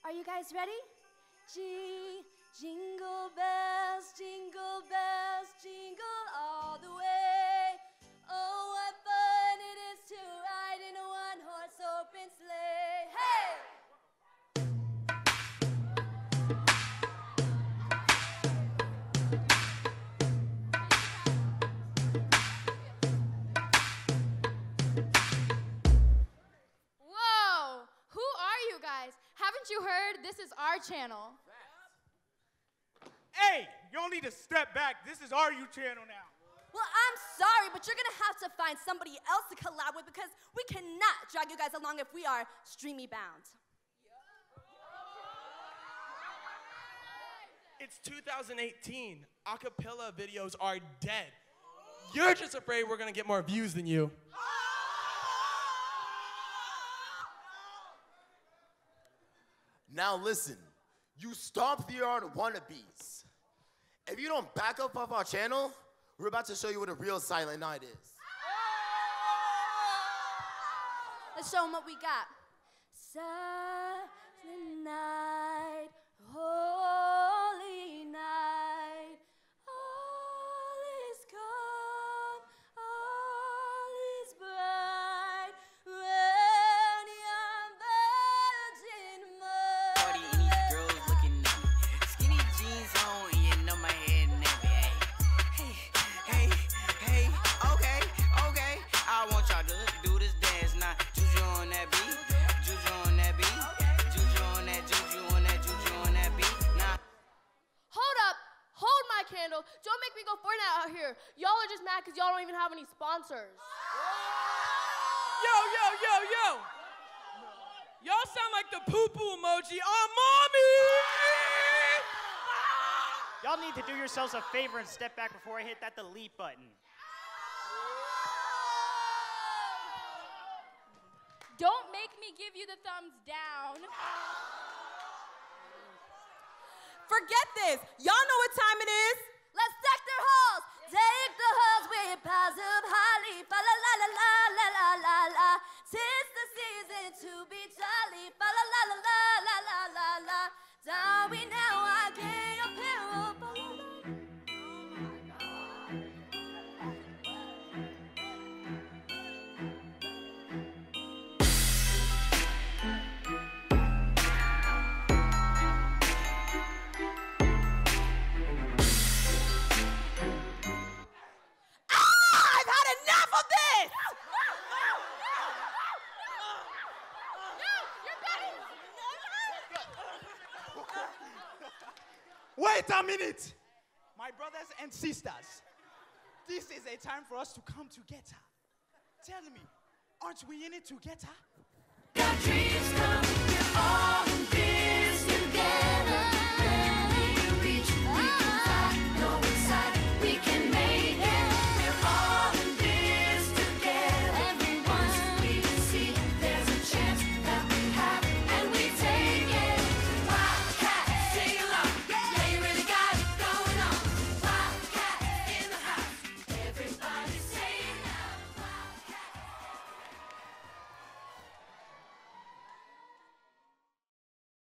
Are you guys ready? Jingle bells, jingle all the way. Oh, what fun it is to ride in a one-horse open sleigh. Hey! Whoa! Who are you guys? Haven't you heard? This is our channel. Hey, y'all need to step back. This is our channel now. Well, I'm sorry, but you're gonna have to find somebody else to collab with because we cannot drag you guys along if we are streamy bound. It's 2018. Acapella videos are dead. You're just afraid we're gonna get more views than you. Now listen, you stomp-the-yard wannabes. If you don't back up off our channel, we're about to show you what a real Silent Night is. Let's show them what we got. Silent night, holy night, all is calm, all is bright, when young virgin mother. Party and these girls looking at me. Skinny jeans on and you know my head nappy. Hey, okay. I want y'all to do this dance now. Juju on that beat, juju on that beat, juju on that, juju on that, juju on that beat. Nah. Hold up. Hold my candle. Don't make me go Fortnite out here. Y'all are just mad because y'all don't even have any sponsors. Yo. Y'all sound like the poo-poo emoji on mommy! Y'all need to do yourselves a favor and step back before I hit that delete button. Don't make me give you the thumbs down. Forget this. Y'all know what time it is. Let's deck their halls. Take the halls with piles of holly. Fa la la la la la la la la. 'Tis the season to be jolly. Fa la la la la la la la la. Down we now I get your peril. Fa la la. I've had enough of this! Wait a minute! My brothers and sisters, this is a time for us to come together. Tell me, aren't we in it together? The dreams